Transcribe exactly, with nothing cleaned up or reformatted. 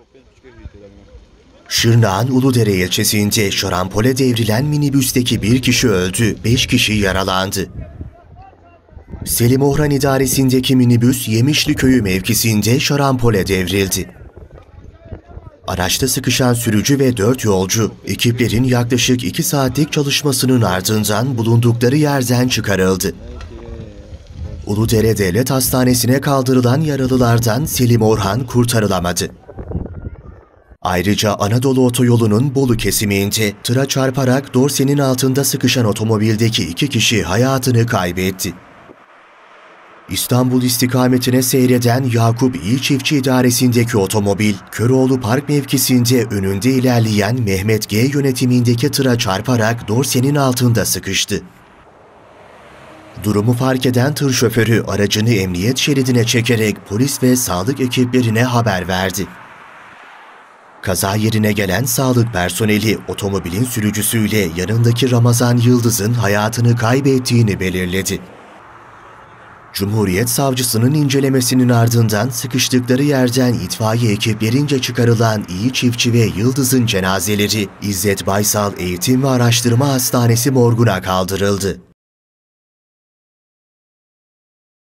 Şırnak'ın Uludere ilçesinde şarampole devrilen minibüsteki bir kişi öldü, beş kişi yaralandı. Selim Ohran idaresindeki minibüs Yemişli Köyü mevkisinde şarampole devrildi. Araçta sıkışan sürücü ve dört yolcu, ekiplerin yaklaşık iki saatlik çalışmasının ardından bulundukları yerden çıkarıldı. Uludere Devlet Hastanesi'ne kaldırılan yaralılardan Selim Orhan kurtarılamadı. Ayrıca Anadolu Otoyolu'nun Bolu kesiminde tıra çarparak dorsenin altında sıkışan otomobildeki iki kişi hayatını kaybetti. İstanbul istikametine seyreden Yakup İyi Çiftçi idaresindeki otomobil, Köroğlu Park mevkisinde önünde ilerleyen Mehmet G yönetimindeki tıra çarparak dorsenin altında sıkıştı. Durumu fark eden tır şoförü aracını emniyet şeridine çekerek polis ve sağlık ekiplerine haber verdi. Kaza yerine gelen sağlık personeli otomobilin sürücüsüyle yanındaki Ramazan Yıldız'ın hayatını kaybettiğini belirledi. Cumhuriyet Savcısının incelemesinin ardından sıkıştıkları yerden itfaiye ekiplerince çıkarılan İyi Çiftçi ve Yıldız'ın cenazeleri İzzet Baysal Eğitim ve Araştırma Hastanesi morguna kaldırıldı.